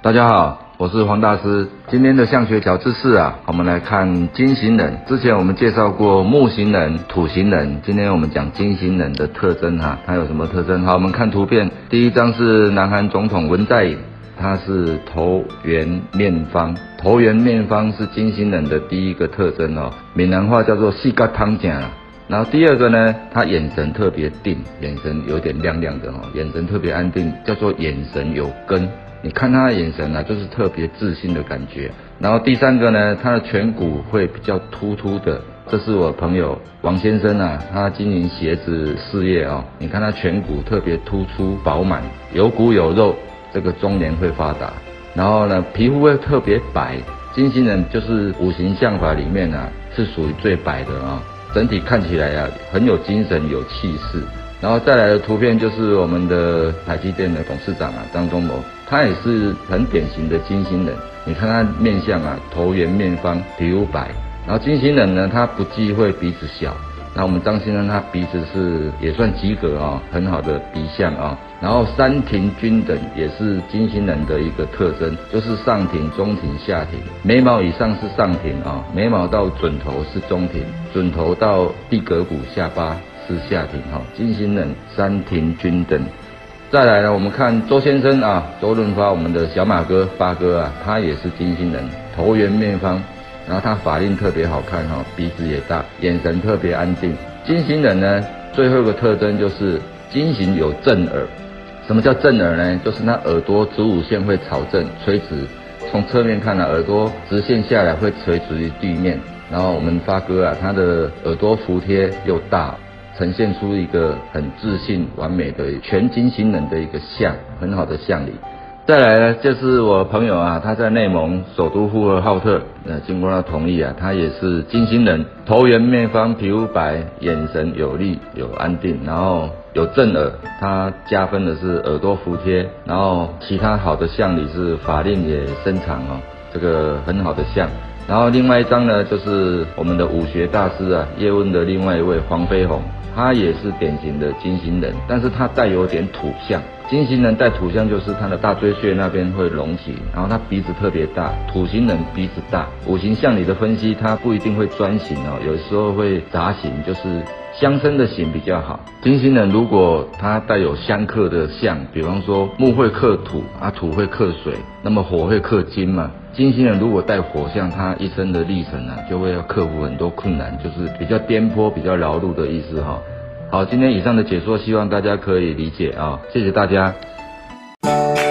大家好，我是黄大师。今天的相学小知识啊，我们来看金星人。之前我们介绍过木星人、土星人，今天我们讲金星人的特征哈，它有什么特征？好，我们看图片，第一张是南韩总统文在寅，他是头圆面方，头圆面方是金星人的第一个特征哦，闽南话叫做细嘎汤讲啦。然后第二个呢，他眼神特别定，眼神有点亮亮的哦，眼神特别安定，叫做眼神有根。你看他的眼神啊，就是特别自信的感觉。然后第三个呢，他的颧骨会比较突突的，这是我朋友王先生啊，他经营鞋子事业哦，你看他颧骨特别突出饱满，有骨有肉，这个中年会发达。然后呢，皮肤会特别白，金星人就是五行相法里面啊，是属于最白的啊，整体看起来啊，很有精神有气势。然后再来的图片就是我们的台积电的董事长啊，张忠谋，他也是很典型的金星人。你看他面相啊，头圆面方，皮肤白。然后金星人呢，他不忌讳鼻子小。那我们张先生他鼻子是也算及格啊，很好的鼻相啊。然后三庭均等也是金星人的一个特征，就是上庭、中庭、下庭。眉毛以上是上庭啊，眉毛到准头是中庭，准头到地膈骨下巴是下庭哈。金星人三庭均等。再来呢，我们看周先生啊，周润发，我们的小马哥发哥啊，他也是金星人，头圆面方。然后他法令特别好看哈，鼻子也大，眼神特别安定。金星人呢，最后一个特征就是金星有正耳。什么叫正耳呢？就是他耳朵子午线会朝正垂直，从侧面看啊，耳朵直线下来会垂直于地面。然后我们发哥啊，他的耳朵服帖又大，呈现出一个很自信完美的全金星人的一个相，很好的相理。再来呢，就是我朋友啊，他在内蒙首都呼和浩特，经过他同意啊，他也是金星人，头圆面方，皮肤白，眼神有力有安定，然后有正耳，他加分的是耳朵服帖，然后其他好的相理是法令也伸长哦，这个很好的相。然后另外一张呢，就是我们的武学大师啊，叶问的另外一位黄飞鸿，他也是典型的金星人，但是他带有点土相。金星人带土相就是他的大椎穴那边会隆起，然后他鼻子特别大，土星人鼻子大。五行相理的分析，他不一定会专形哦，有时候会杂形，就是相生的形比较好。金星人如果他带有相克的相，比方说木会克土啊，土会克水，那么火会克金嘛。金星人如果带火相，他一生的历程啊，就会要克服很多困难，就是比较颠簸、比较劳碌的意思哈。好，今天以上的解说，希望大家可以理解啊，谢谢大家。